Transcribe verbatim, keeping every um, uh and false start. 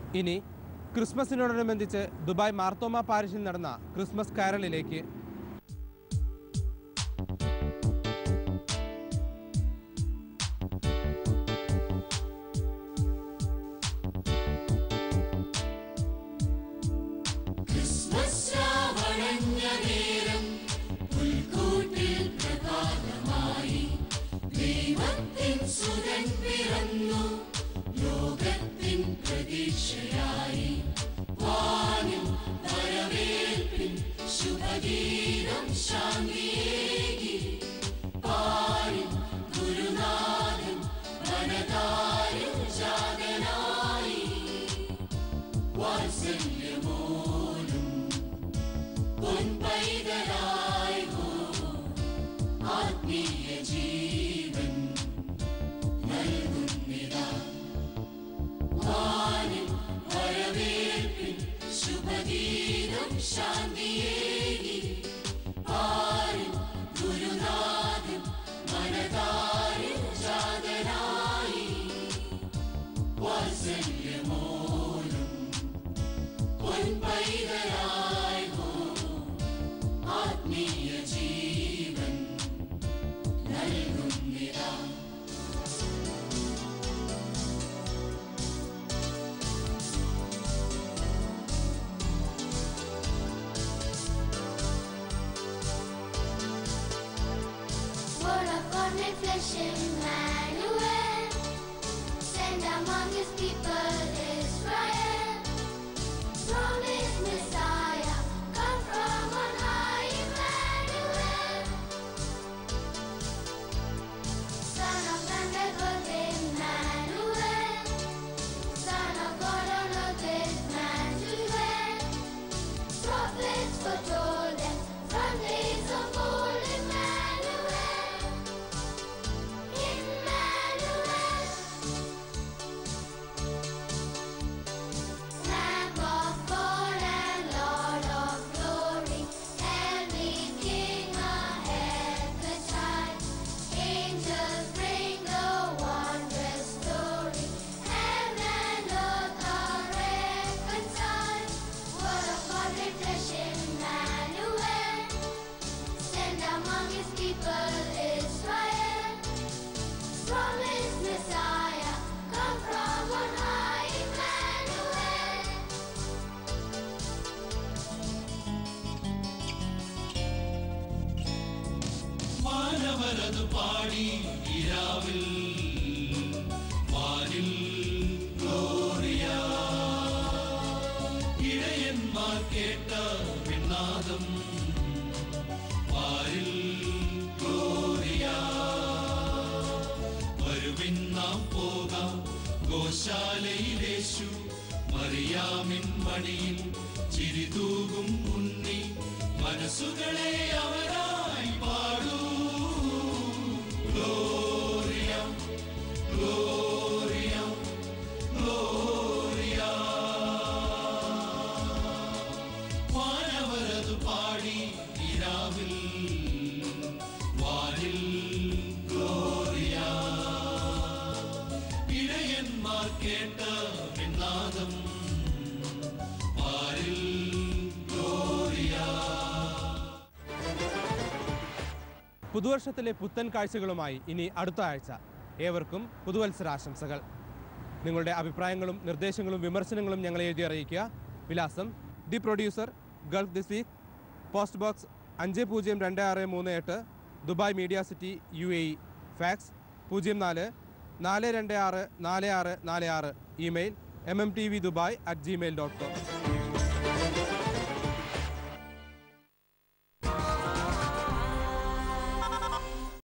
ഇനി ക്രിസ്മസിനോടനുബന്ധിച്ച് ദുബായ് മാർത്തോമ പാരിഷിൽ നടന്ന ക്രിസ്മസ് കാരലിലേക്ക്. ഗോശാലയിലേശു മറിയാമിൻ മടിയിൽ ചിരിതൂകും ഉണ്ണി മനസ്സുകളെ അവരായി പാടൂ. Gloria Gloria Gloria. വാനവരതു പാടി ഇരാവിൽ വാനിൽ ഗ്ലോറിയ. ഇടയന്മാർ കേട്ട വിനാദം പാരിൽ ഗ്ലോറിയ. പുതുവർഷത്തിലെ പുത്തൻ കാഴ്ചകളുമായി ഇനി അടുത്ത ആഴ്ച. ഏവർക്കും പുതുവത്സരാശംസകൾ. നിങ്ങളുടെ അഭിപ്രായങ്ങളും നിർദ്ദേശങ്ങളും വിമർശനങ്ങളും ഞങ്ങളെ എഴുതി അറിയിക്കുക. വിലാസം: the producer, Gulf this week, post box അഞ്ച് പൂജ്യം രണ്ട് ആറ് മൂന്ന് എട്ട്, Dubai media city, U A E. Fax പൂജ്യം നാല് നാല് രണ്ട് ആറ് നാല് ആറ് നാല് ആറ്. Email M M T V Dubai at Gmail dot com.